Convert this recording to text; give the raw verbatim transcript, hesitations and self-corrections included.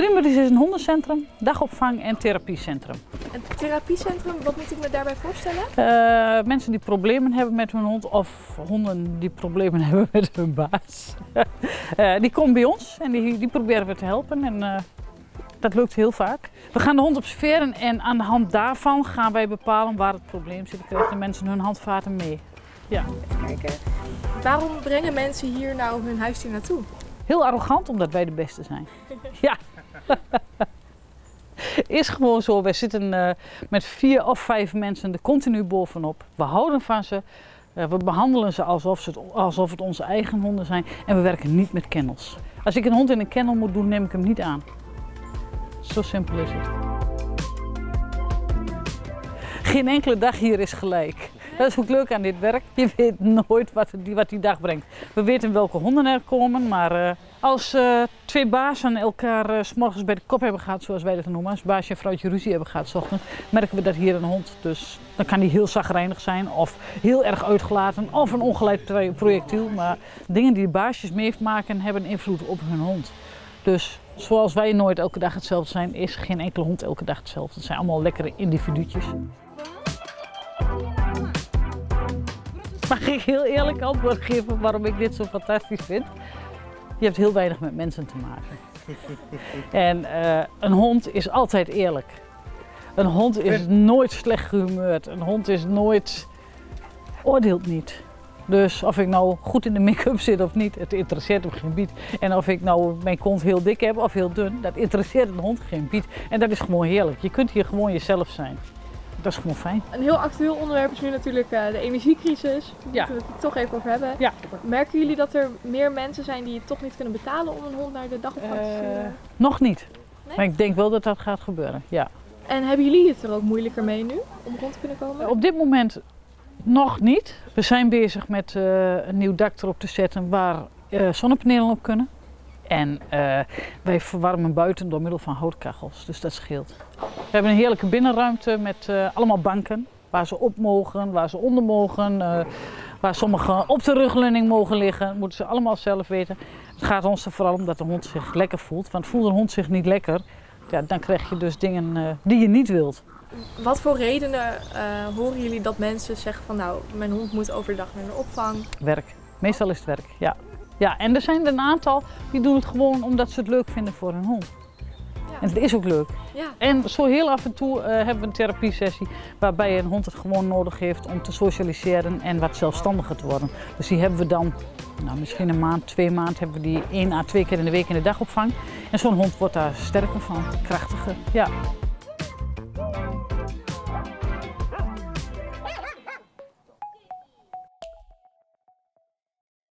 Grimberries is een hondencentrum, dagopvang en therapiecentrum. Een therapiecentrum, wat moet ik me daarbij voorstellen? Uh, mensen die problemen hebben met hun hond of honden die problemen hebben met hun baas. uh, die komen bij ons en die, die proberen we te helpen en uh, dat lukt heel vaak. We gaan de hond observeren en aan de hand daarvan gaan wij bepalen waar het probleem zit. Dan krijgen de mensen hun handvaten mee. Ja. Even kijken. Waarom brengen mensen hier nou hun huisdier naartoe? Heel arrogant, omdat wij de beste zijn. Ja. Is gewoon zo. Wij zitten uh, met vier of vijf mensen er continu bovenop. We houden van ze. Uh, we behandelen ze alsof, ze het, alsof het onze eigen honden zijn. En we werken niet met kennels. Als ik een hond in een kennel moet doen, neem ik hem niet aan. Zo simpel is het. Geen enkele dag hier is gelijk. Dat is ook leuk aan dit werk. Je weet nooit wat die, wat die dag brengt. We weten welke honden er komen, maar uh, als uh, twee bazen elkaar uh, 's morgens bij de kop hebben gehad, zoals wij dat noemen, als baasje en vrouwtje ruzie hebben gehad 's ochtends, merken we dat hier een hond. Dus dan kan die heel chagrijnig zijn of heel erg uitgelaten of een ongeleid projectiel. Maar dingen die de baasjes meemaken hebben invloed op hun hond. Dus zoals wij nooit elke dag hetzelfde zijn, is geen enkele hond elke dag hetzelfde. Het zijn allemaal lekkere individuutjes. Mag ik heel eerlijk antwoord geven waarom ik dit zo fantastisch vind? Je hebt heel weinig met mensen te maken. En uh, een hond is altijd eerlijk. Een hond is nooit slecht gehumeurd. Een hond is nooit... oordeelt niet. Dus of ik nou goed in de make-up zit of niet, het interesseert hem geen bied. En of ik nou mijn kont heel dik heb of heel dun, dat interesseert een hond geen bied. En dat is gewoon heerlijk. Je kunt hier gewoon jezelf zijn. Dat is gewoon fijn. Een heel actueel onderwerp is nu natuurlijk uh, de energiecrisis. Daar ja. moeten we het toch even over hebben. Ja. Merken jullie dat er meer mensen zijn die het toch niet kunnen betalen om een hond naar de dagopvang te sturen? Uh, nog niet. Nee? Maar ik denk wel dat dat gaat gebeuren, ja. En hebben jullie het er ook moeilijker mee nu, om rond te kunnen komen? Op dit moment nog niet. We zijn bezig met uh, een nieuw dak erop te zetten waar uh, zonnepanelen op kunnen. En uh, wij verwarmen buiten door middel van houtkachels, dus dat scheelt. We hebben een heerlijke binnenruimte met uh, allemaal banken waar ze op mogen, waar ze onder mogen, uh, waar sommigen op de rugleuning mogen liggen. Dat moeten ze allemaal zelf weten. Het gaat ons er vooral om dat de hond zich lekker voelt. Want voelt een hond zich niet lekker, ja, dan krijg je dus dingen uh, die je niet wilt. Wat voor redenen uh, horen jullie dat mensen zeggen van nou, mijn hond moet overdag naar de opvang? Werk. Meestal is het werk, ja. Ja, en er zijn er een aantal die doen het gewoon omdat ze het leuk vinden voor hun hond. Ja. En het is ook leuk. Ja. En zo heel af en toe uh, hebben we een therapiesessie waarbij een hond het gewoon nodig heeft om te socialiseren en wat zelfstandiger te worden. Dus die hebben we dan, nou, misschien een maand, twee maanden, hebben we die één à twee keer in de week in de dagopvang. En zo'n hond wordt daar sterker van, krachtiger. Ja.